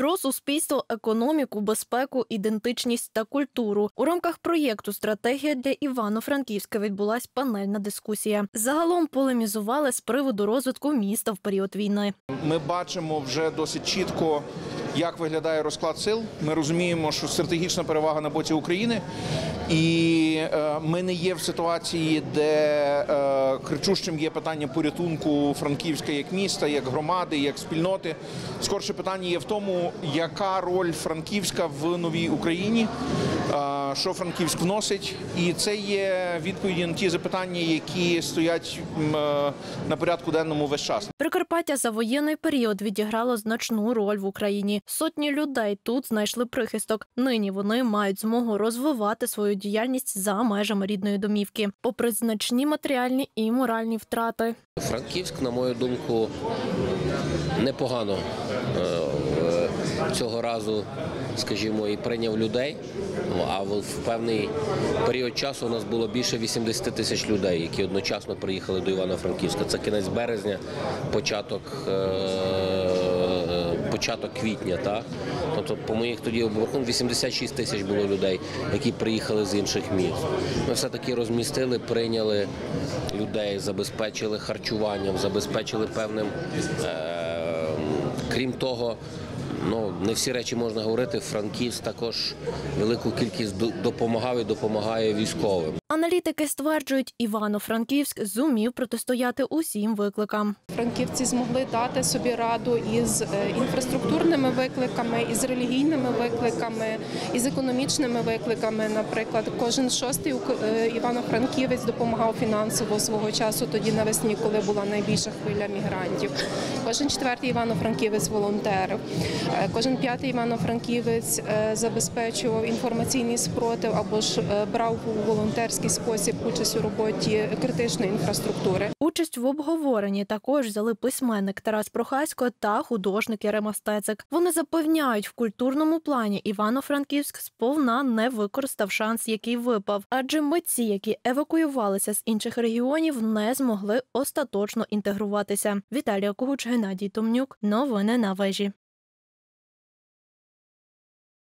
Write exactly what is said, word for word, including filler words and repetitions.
Про суспільство, економіку, безпеку, ідентичність та культуру. У рамках проєкту «Стратегія для Івано-Франківська» відбулась панельна дискусія. Загалом полемізували з приводу розвитку міста в період війни. Ми бачимо вже досить чітко, як виглядає розклад сил. Ми розуміємо, що стратегічна перевага на боці України. І е, ми не є в ситуації, де е, кричущим є питання порятунку Франківська як міста, як громади, як спільноти. Скорше питання є в тому, яка роль Франківська в новій Україні, е, що Франківськ вносить. І це є відповіді на ті запитання, які стоять е, на порядку денному весь час. Прикарпаття за воєнний період відіграло значну роль в Україні. Сотні людей тут знайшли прихисток. Нині вони мають змогу розвивати свою діяльність за межами рідної домівки, попри значні матеріальні і моральні втрати. Франківськ, на мою думку, непогано цього разу, скажімо, і прийняв людей, а в певний період часу у нас було більше вісімдесят тисяч людей, які одночасно приїхали до Івано-Франківська. Це кінець березня, початок, початок квітня. Так? Тобто, по моїх тоді обрахунках, вісімдесят шість тисяч було людей, які приїхали з інших міст. Ми все-таки розмістили, прийняли людей, забезпечили харчуванням, забезпечили певним, е, крім того, ну, не всі речі можна говорити, Франківськ також велику кількість допомагав і допомагає військовим. Аналітики стверджують, Івано-Франківськ зумів протистояти усім викликам. Франківці змогли дати собі раду із інфраструктурними викликами, із релігійними викликами, із економічними викликами. Наприклад, кожен шостий івано-франківець допомагав фінансово свого часу, тоді навесні, коли була найбільша хвиля мігрантів. Кожен четвертий івано-франківець волонтерив. Кожен п'ятий івано-франківець забезпечував інформаційний спротив або ж брав у волонтерський спосіб участь у роботі критичної інфраструктури. Участь в обговоренні також взяли письменник Тарас Прохасько та художник Ярема Стецик. Вони запевняють, в культурному плані Івано-Франківськ сповна не використав шанс, який випав. Адже митці, які евакуювалися з інших регіонів, не змогли остаточно інтегруватися. Віталія Когуч, Геннадій Томнюк. Новини на вежі.